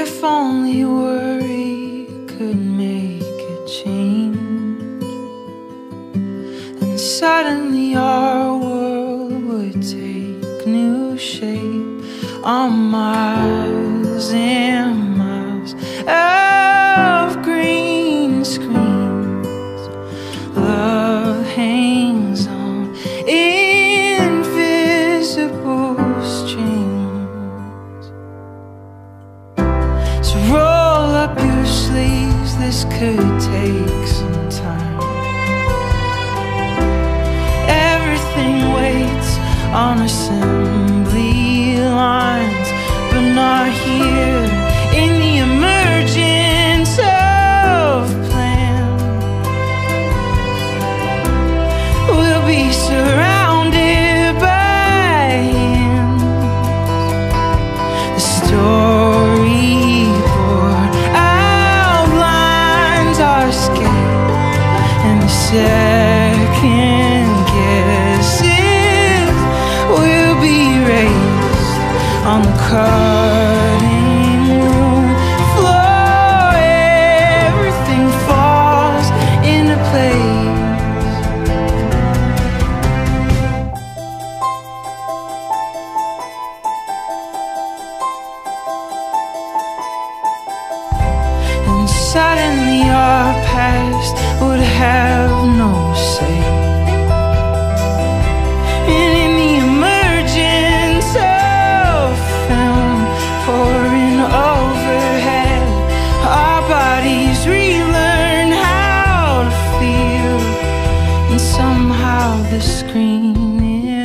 If only worry could make a change, then suddenly our world would take new shape. On miles and miles of green screens, love hangs on invisible strings. So roll up your sleeves, this could take some time. Everything waits on assembly lines, but not here in the emergence of plan. We'll be surrounded by hands. The storyboard outlines our escape, and the second guesses will be raised on the cutting room floor. Everything falls into place. And suddenly our past would have no say. And in the emergence of film pouring overhead, our bodies relearn how to feel. And somehow the screen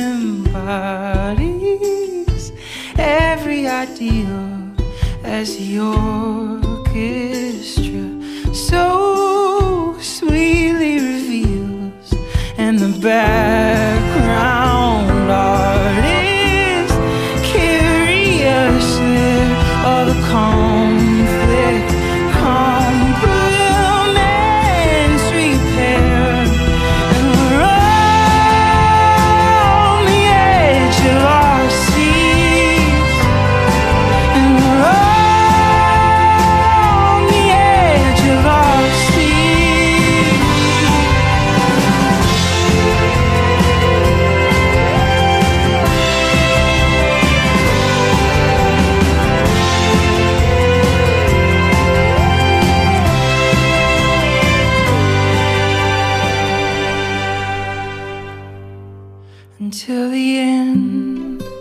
embodies every ideal as the orchestra so sweetly reveals. And the background artists carry us there. All the conflict, compliments repair. And we're on the edge of our seats. And we're on the edge of our seats. Until the end.